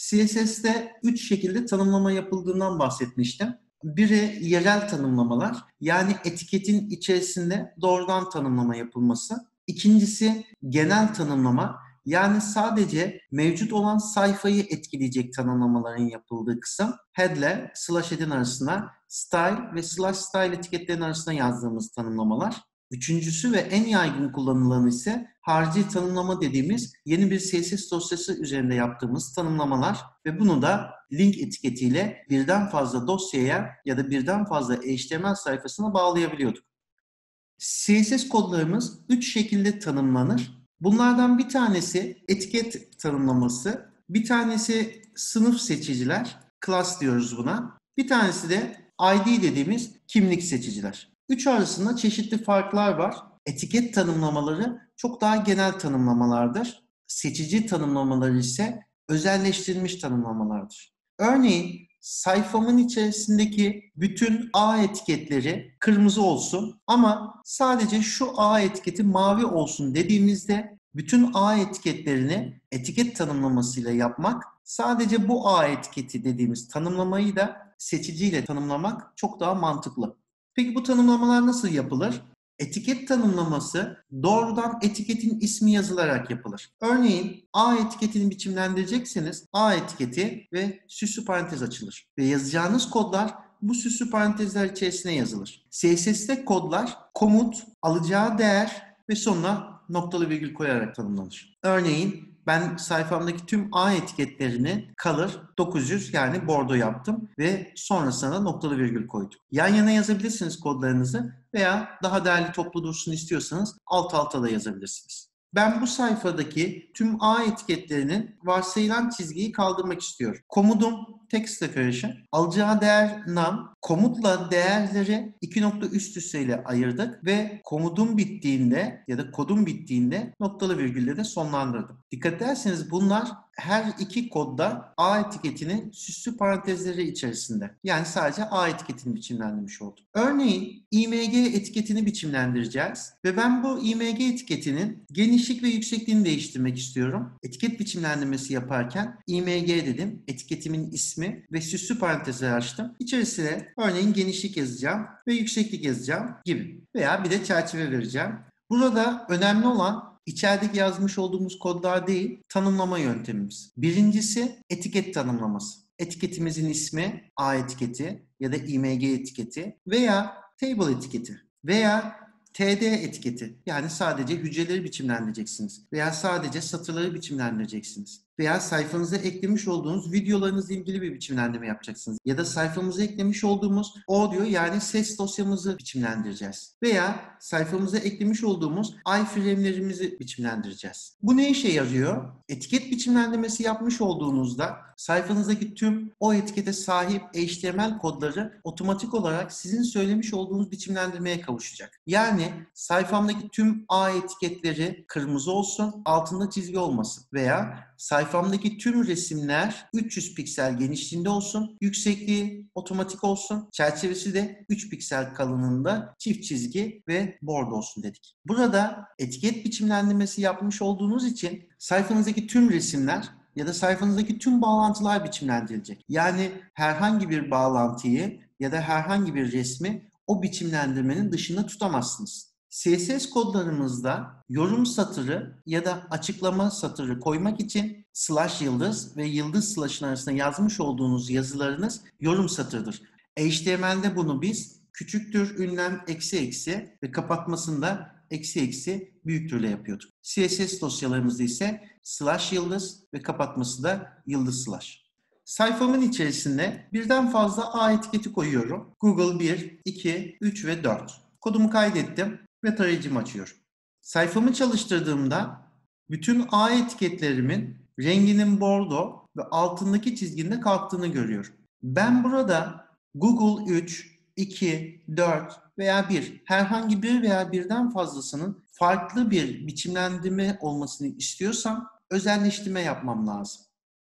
CSS'de 3 şekilde tanımlama yapıldığından bahsetmiştim. Biri yerel tanımlamalar, yani etiketin içerisinde doğrudan tanımlama yapılması. İkincisi genel tanımlama, yani sadece mevcut olan sayfayı etkileyecek tanımlamaların yapıldığı kısım. Head ile /head'in arasına style ve /style etiketlerin arasına yazdığımız tanımlamalar. Üçüncüsü ve en yaygın kullanılanı ise harici tanımlama dediğimiz yeni bir CSS dosyası üzerinde yaptığımız tanımlamalar ve bunu da link etiketiyle birden fazla dosyaya ya da birden fazla HTML sayfasına bağlayabiliyorduk. CSS kodlarımız 3 şekilde tanımlanır. Bunlardan bir tanesi etiket tanımlaması, bir tanesi sınıf seçiciler, class diyoruz buna, bir tanesi de ID dediğimiz kimlik seçiciler. Üç arasında çeşitli farklar var. Etiket tanımlamaları çok daha genel tanımlamalardır. Seçici tanımlamaları ise özelleştirilmiş tanımlamalardır. Örneğin sayfamın içerisindeki bütün A etiketleri kırmızı olsun ama sadece şu A etiketi mavi olsun dediğimizde bütün A etiketlerini etiket tanımlamasıyla yapmak, sadece bu A etiketi dediğimiz tanımlamayı da seçiciyle tanımlamak çok daha mantıklı. Peki bu tanımlamalar nasıl yapılır? Etiket tanımlaması doğrudan etiketin ismi yazılarak yapılır. Örneğin A etiketini biçimlendirecekseniz A etiketi ve süslü parantez açılır. Ve yazacağınız kodlar bu süslü parantezler içerisine yazılır. CSS'te kodlar komut, alacağı değer ve sonuna noktalı virgül koyarak tanımlanır. Örneğin ben sayfamdaki tüm A etiketlerini color 900 yani bordo yaptım ve sonrasına noktalı virgül koydum. Yan yana yazabilirsiniz kodlarınızı veya daha değerli toplu dursun istiyorsanız alt alta da yazabilirsiniz. Ben bu sayfadaki tüm A etiketlerinin varsayılan çizgiyi kaldırmak istiyorum. Komudum text decoration. Alacağı değer num. Komutla değerleri iki nokta üst üste ile ayırdık ve komudum bittiğinde ya da kodum bittiğinde noktalı virgülle de sonlandırdım. Dikkat ederseniz bunlar her iki kodda A etiketinin süslü parantezleri içerisinde. Yani sadece A etiketini biçimlendirmiş oldum. Örneğin IMG etiketini biçimlendireceğiz ve ben bu IMG etiketinin genişlik ve yüksekliğini değiştirmek istiyorum. Etiket biçimlendirmesi yaparken IMG dedim, etiketimin ismi ve süslü parantezler açtım. İçerisine örneğin genişlik yazacağım ve yükseklik yazacağım gibi. Veya bir de çerçeve vereceğim. Burada önemli olan İçerideki yazmış olduğumuz kodlar değil, tanımlama yöntemimiz. Birincisi etiket tanımlaması. Etiketimizin ismi A etiketi ya da IMG etiketi veya table etiketi veya TD etiketi. Yani sadece hücreleri biçimlendireceksiniz veya sadece satırları biçimlendireceksiniz. Veya sayfanıza eklemiş olduğunuz videolarınızla ilgili bir biçimlendirme yapacaksınız. Ya da sayfamıza eklemiş olduğumuz audio yani ses dosyamızı biçimlendireceğiz. Veya sayfamıza eklemiş olduğumuz iframe'lerimizi biçimlendireceğiz. Bu ne işe yarıyor? Etiket biçimlendirmesi yapmış olduğunuzda sayfanızdaki tüm o etikete sahip HTML kodları otomatik olarak sizin söylemiş olduğunuz biçimlendirmeye kavuşacak. Yani sayfamdaki tüm A etiketleri kırmızı olsun, altında çizgi olmasın veya sayfamdaki tüm resimler 300 piksel genişliğinde olsun, yüksekliği otomatik olsun, çerçevesi de 3 piksel kalınlığında çift çizgi ve bordo olsun dedik. Burada etiket biçimlendirmesi yapmış olduğunuz için sayfanızdaki tüm resimler ya da sayfanızdaki tüm bağlantılar biçimlendirilecek. Yani herhangi bir bağlantıyı ya da herhangi bir resmi o biçimlendirmenin dışında tutamazsınız. CSS kodlarımızda yorum satırı ya da açıklama satırı koymak için /yıldız ve yıldız slash'ın arasında yazmış olduğunuz yazılarınız yorum satırıdır. HTML'de bunu biz küçüktür ünlem eksi eksi ve kapatmasında eksi eksi büyüktürle yapıyorduk. CSS dosyalarımızda ise /yıldız ve kapatması da yıldız slash. Sayfamın içerisinde birden fazla A etiketi koyuyorum. Google 1, 2, 3 ve 4. Kodumu kaydettim ve tarayıcımı açıyorum. Sayfamı çalıştırdığımda bütün A etiketlerimin renginin bordo ve altındaki çizginin kalktığını görüyorum. Ben burada Google 3, 2, 4 veya 1 herhangi bir veya birden fazlasının farklı bir biçimlendirme olmasını istiyorsam özelleştirme yapmam lazım.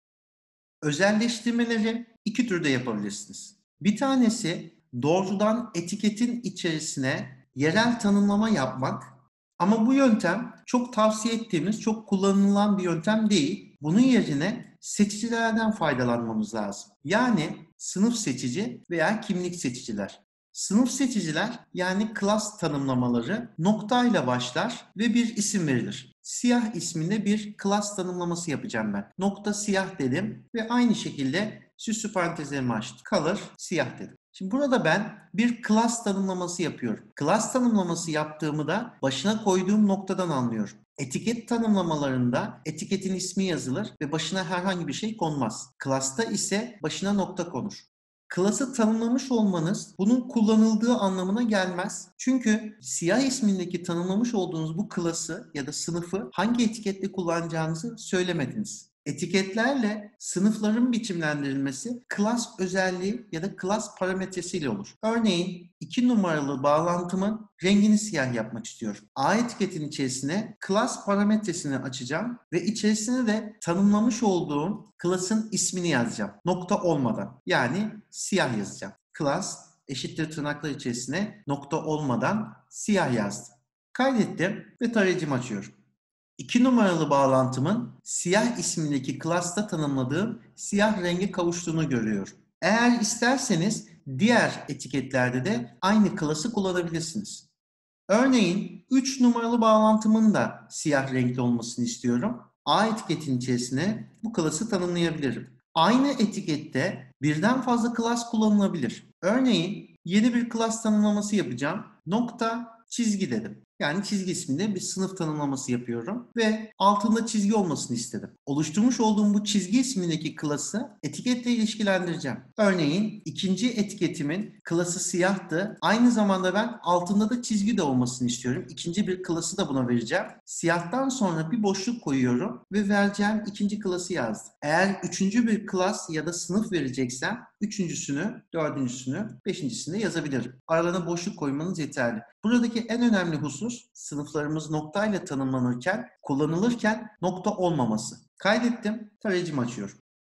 Özelleştirmeleri iki türde yapabilirsiniz. Bir tanesi doğrudan etiketin içerisine yerel tanımlama yapmak ama bu yöntem çok tavsiye ettiğimiz, çok kullanılan bir yöntem değil. Bunun yerine seçicilerden faydalanmamız lazım. Yani sınıf seçici veya kimlik seçiciler. Sınıf seçiciler yani class tanımlamaları noktayla başlar ve bir isim verilir. Siyah isminde bir class tanımlaması yapacağım ben. Nokta siyah dedim ve aynı şekilde süslü parantezlerimi açtım. Color siyah dedim. Şimdi burada ben bir class tanımlaması yapıyorum. Class tanımlaması yaptığımı da başına koyduğum noktadan anlıyorum. Etiket tanımlamalarında etiketin ismi yazılır ve başına herhangi bir şey konmaz. Class'ta ise başına nokta konur. Class'ı tanımlamış olmanız bunun kullanıldığı anlamına gelmez. Çünkü siyah ismindeki tanımlamış olduğunuz bu class'ı ya da sınıfı hangi etiketle kullanacağınızı söylemediniz. Etiketlerle sınıfların biçimlendirilmesi class özelliği ya da class parametresiyle olur. Örneğin 2 numaralı bağlantımın rengini siyah yapmak istiyorum. A etiketin içerisine class parametresini açacağım ve içerisine de tanımlamış olduğum class'ın ismini yazacağım. Nokta olmadan. Yani siyah yazacağım. Class eşittir tırnaklar içerisine nokta olmadan siyah yazdım. Kaydettim ve tarayıcımı açıyorum. 2 numaralı bağlantımın siyah ismindeki class'ta tanımladığım siyah renge kavuştuğunu görüyorum. Eğer isterseniz diğer etiketlerde de aynı class'ı kullanabilirsiniz. Örneğin 3 numaralı bağlantımın da siyah renkli olmasını istiyorum. A etiketin içerisine bu class'ı tanımlayabilirim. Aynı etikette birden fazla class kullanılabilir. Örneğin yeni bir class tanımlaması yapacağım. Nokta çizgi dedim. Yani çizgi isminde bir sınıf tanımlaması yapıyorum ve altında çizgi olmasını istedim. Oluşturmuş olduğum bu çizgi ismindeki class'ı etiketle ilişkilendireceğim. Örneğin ikinci etiketimin class'ı siyahtı. Aynı zamanda ben altında da çizgi de olmasını istiyorum. İkinci bir class'ı da buna vereceğim. Siyahtan sonra bir boşluk koyuyorum ve vereceğim ikinci class'ı yazdım. Eğer üçüncü bir class ya da sınıf vereceksem üçüncüsünü, dördüncüsünü, beşincisini yazabilirim. Aralarına boşluk koymanız yeterli. Buradaki en önemli husus sınıflarımız noktayla tanımlanırken, kullanılırken nokta olmaması. Kaydettim, tarayıcımı açıyorum.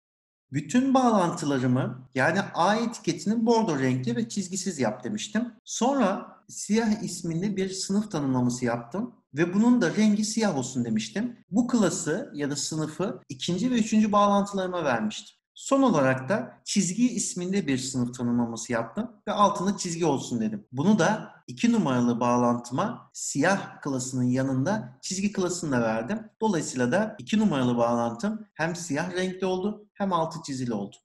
Bütün bağlantılarımı yani A etiketini bordo renkli ve çizgisiz yap demiştim. Sonra siyah isminde bir sınıf tanımlaması yaptım ve bunun da rengi siyah olsun demiştim. Bu klası ya da sınıfı ikinci ve üçüncü bağlantılarıma vermiştim. Son olarak da çizgi isminde bir sınıf tanımlaması yaptım ve altında çizgi olsun dedim. Bunu da 2 numaralı bağlantıma siyah klasının yanında çizgi klasını da verdim. Dolayısıyla da 2 numaralı bağlantım hem siyah renkli oldu hem altı çizili oldu.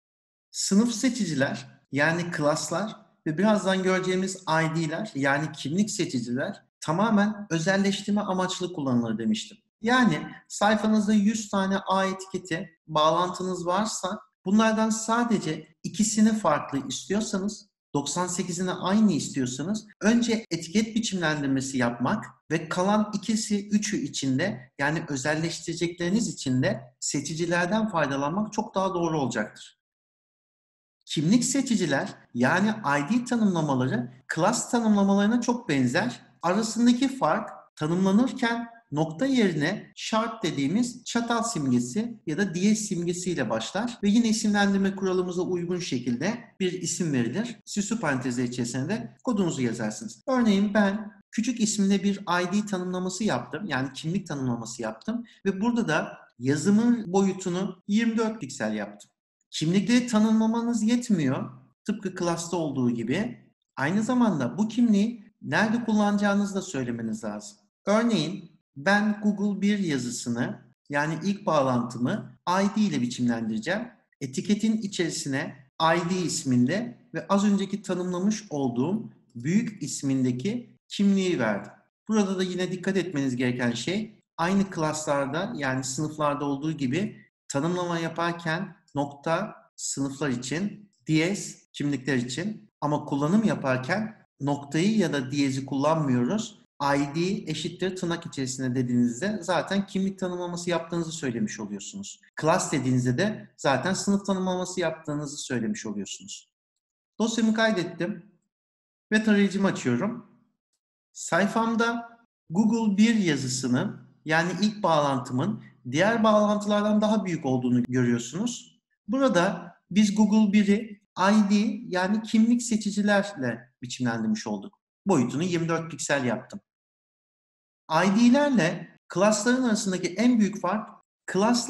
Sınıf seçiciler yani klaslar ve birazdan göreceğimiz ID'ler yani kimlik seçiciler tamamen özelleştirme amaçlı kullanılır demiştim. Yani sayfanızda 100 tane A etiketi bağlantınız varsa bunlardan sadece ikisini farklı istiyorsanız 98'ini aynı istiyorsanız önce etiket biçimlendirmesi yapmak ve kalan ikisi üçü içinde yani özelleştirecekleriniz içinde seçicilerden faydalanmak çok daha doğru olacaktır. Kimlik seçiciler yani ID tanımlamaları class tanımlamalarına çok benzer. Arasındaki fark tanımlanırken nokta yerine sharp dediğimiz çatal simgesi ya da diyez simgesiyle başlar ve yine isimlendirme kuralımıza uygun şekilde bir isim verilir. Süslü parantezler içerisinde de kodunuzu yazarsınız. Örneğin ben küçük isminde bir ID tanımlaması yaptım. Yani kimlik tanımlaması yaptım ve burada da yazımın boyutunu 24 piksel yaptım. Kimlikleri tanımlamanız yetmiyor. Tıpkı class'ta olduğu gibi. Aynı zamanda bu kimliği nerede kullanacağınızı da söylemeniz lazım. Örneğin ben Google bir yazısını yani ilk bağlantımı ID ile biçimlendireceğim. Etiketin içerisine ID isminde ve az önceki tanımlamış olduğum büyük ismindeki kimliği verdim. Burada da yine dikkat etmeniz gereken şey aynı class'larda yani sınıflarda olduğu gibi tanımlama yaparken nokta sınıflar için, diyez kimlikler için ama kullanım yaparken noktayı ya da diyezi kullanmıyoruz. ID eşittir tırnak içerisinde dediğinizde zaten kimlik tanımlaması yaptığınızı söylemiş oluyorsunuz. Class dediğinizde de zaten sınıf tanımlaması yaptığınızı söylemiş oluyorsunuz. Dosyamı kaydettim ve tarayıcımı açıyorum. Sayfamda Google bir yazısının yani ilk bağlantımın diğer bağlantılardan daha büyük olduğunu görüyorsunuz. Burada biz Google 1'i ID yani kimlik seçicilerle biçimlendirmiş olduk. Boyutunu 24 piksel yaptım. ID'lerle class'ların arasındaki en büyük fark class'lar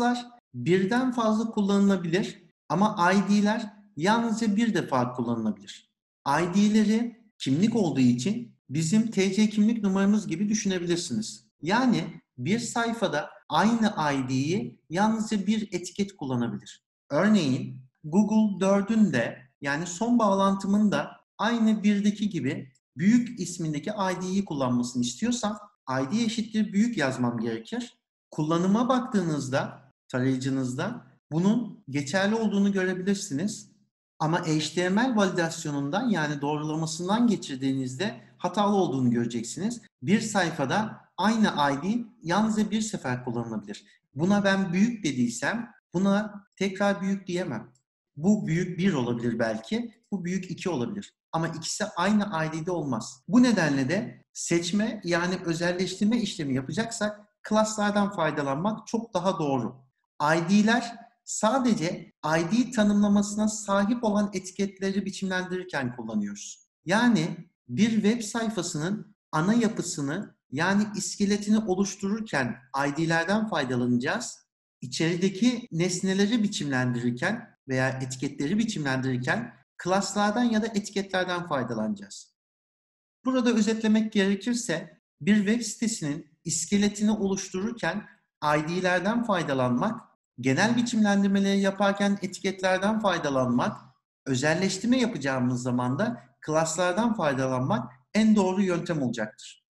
birden fazla kullanılabilir ama ID'ler yalnızca bir defa kullanılabilir. ID'leri kimlik olduğu için bizim TC kimlik numaramız gibi düşünebilirsiniz. Yani bir sayfada aynı ID'yi yalnızca bir etiket kullanabilir. Örneğin Google 4'ün de yani son bağlantımın da aynı birdeki gibi büyük ismindeki ID'yi kullanmasını istiyorsam ID eşittir büyük yazmam gerekir. Kullanıma baktığınızda tarayıcınızda bunun geçerli olduğunu görebilirsiniz. Ama HTML validasyonundan yani doğrulamasından geçirdiğinizde hatalı olduğunu göreceksiniz. Bir sayfada aynı ID yalnızca bir sefer kullanılabilir. Buna ben büyük dediysem buna tekrar büyük diyemem. Bu büyük 1 olabilir belki, bu büyük 2 olabilir. Ama ikisi aynı ID'de olmaz. Bu nedenle de seçme yani özelleştirme işlemi yapacaksak class'lardan faydalanmak çok daha doğru. ID'ler sadece ID tanımlamasına sahip olan etiketleri biçimlendirirken kullanıyoruz. Yani bir web sayfasının ana yapısını yani iskeletini oluştururken ID'lerden faydalanacağız. İçerideki nesneleri biçimlendirirken veya etiketleri biçimlendirirken class'lardan ya da etiketlerden faydalanacağız. Burada özetlemek gerekirse bir web sitesinin iskeletini oluştururken ID'lerden faydalanmak, genel biçimlendirmeleri yaparken etiketlerden faydalanmak, özelleştirme yapacağımız zaman da class'lardan faydalanmak en doğru yöntem olacaktır.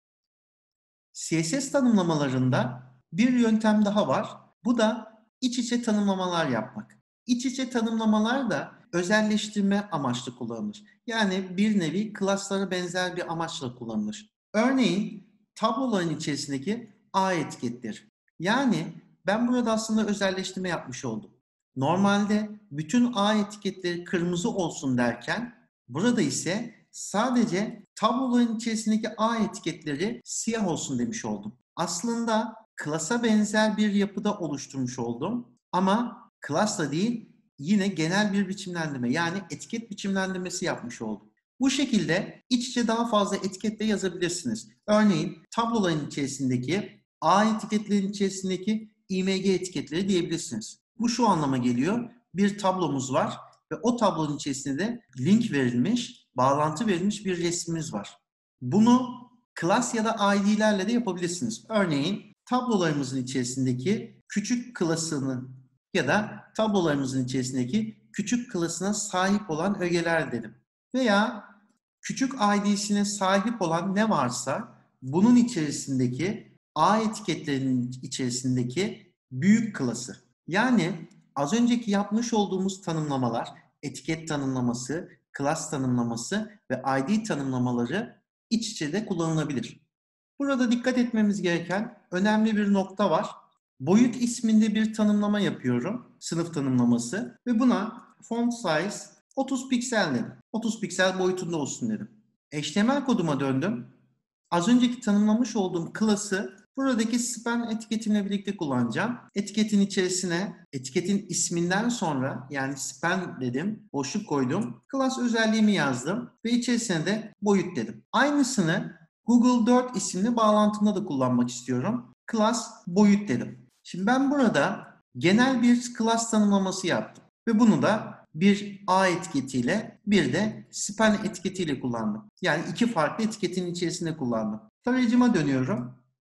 CSS tanımlamalarında bir yöntem daha var. Bu da iç içe tanımlamalar yapmak. İç içe tanımlamalar da özelleştirme amaçlı kullanılır. Yani bir nevi class'lara benzer bir amaçla kullanılır. Örneğin tabloların içerisindeki A etiketleri. Yani ben burada aslında özelleştirme yapmış oldum. Normalde bütün A etiketleri kırmızı olsun derken burada ise sadece tabloların içerisindeki A etiketleri siyah olsun demiş oldum. Aslında class'a benzer bir yapıda oluşturmuş oldum. Ama class'la değil yine genel bir biçimlendirme yani etiket biçimlendirmesi yapmış oldum. Bu şekilde iç içe daha fazla etiketle yazabilirsiniz. Örneğin tabloların içerisindeki A etiketlerin içerisindeki IMG etiketleri diyebilirsiniz. Bu şu anlama geliyor. Bir tablomuz var ve o tablonun içerisinde de link verilmiş, bağlantı verilmiş bir resmimiz var. Bunu class ya da ID'lerle de yapabilirsiniz. Örneğin tablolarımızın içerisindeki küçük class'ını ya da tablolarımızın içerisindeki küçük class'ına sahip olan ögeler dedim. Veya küçük ID'sine sahip olan ne varsa bunun içerisindeki A etiketlerinin içerisindeki büyük class'ı. Yani az önceki yapmış olduğumuz tanımlamalar, etiket tanımlaması, class tanımlaması ve ID tanımlamaları iç içe de kullanılabilir. Burada dikkat etmemiz gereken önemli bir nokta var. Boyut isminde bir tanımlama yapıyorum, sınıf tanımlaması ve buna font size 30 piksel dedim. 30 piksel boyutunda olsun dedim. HTML koduma döndüm. Az önceki tanımlamış olduğum class'ı buradaki span etiketimle birlikte kullanacağım. Etiketin içerisine, etiketin isminden sonra yani span dedim, boşluk koydum. Class özelliğimi yazdım ve içerisine de boyut dedim. Aynısını Google 4 isimli bağlantımda da kullanmak istiyorum. Class boyut dedim. Şimdi ben burada genel bir class tanımlaması yaptım ve bunu da bir A etiketiyle bir de span etiketiyle kullandım. Yani iki farklı etiketin içerisinde kullandım. Tarayıcıma dönüyorum.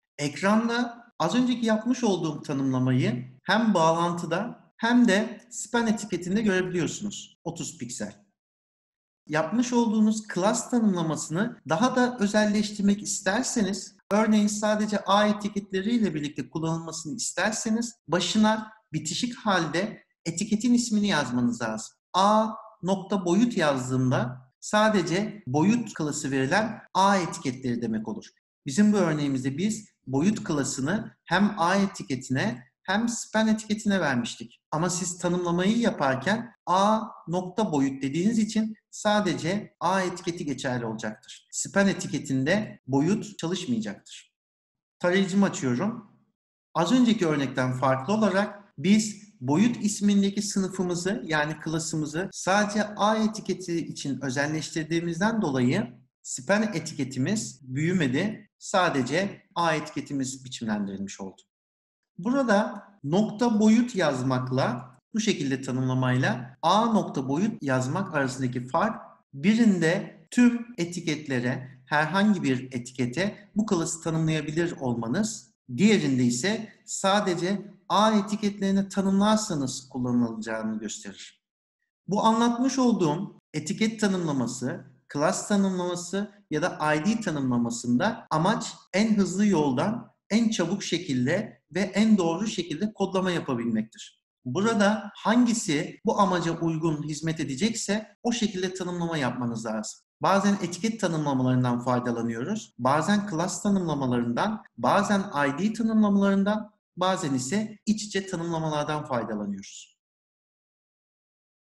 Ekranda az önceki yapmış olduğum tanımlamayı hem bağlantıda hem de span etiketinde görebiliyorsunuz. 30 piksel. Yapmış olduğunuz class tanımlamasını daha da özelleştirmek isterseniz, örneğin sadece A etiketleriyle birlikte kullanılmasını isterseniz başına bitişik halde etiketin ismini yazmanız lazım. A nokta boyut yazdığımda sadece boyut klası verilen A etiketleri demek olur. Bizim bu örneğimizde biz boyut klasını hem A etiketine hem span etiketine vermiştik. Ama siz tanımlamayı yaparken A nokta boyut dediğiniz için sadece A etiketi geçerli olacaktır. Span etiketinde boyut çalışmayacaktır. Tarayıcımı açıyorum. Az önceki örnekten farklı olarak biz boyut ismindeki sınıfımızı yani klasımızı sadece A etiketi için özelleştirdiğimizden dolayı span etiketimiz büyümedi. Sadece A etiketimiz biçimlendirilmiş oldu. Burada Nokta boyut yazmakla, bu şekilde tanımlamayla A nokta boyut yazmak arasındaki fark, birinde tüm etiketlere, herhangi bir etikete bu klası tanımlayabilir olmanız, diğerinde ise sadece A etiketlerini tanımlarsanız kullanılacağını gösterir. Bu anlatmış olduğum etiket tanımlaması, class tanımlaması ya da ID tanımlamasında amaç en hızlı yoldan en çabuk şekilde ve en doğru şekilde kodlama yapabilmektir. Burada hangisi bu amaca uygun hizmet edecekse o şekilde tanımlama yapmanız lazım. Bazen etiket tanımlamalarından faydalanıyoruz, bazen class tanımlamalarından, bazen ID tanımlamalarından, bazen ise iç içe tanımlamalardan faydalanıyoruz.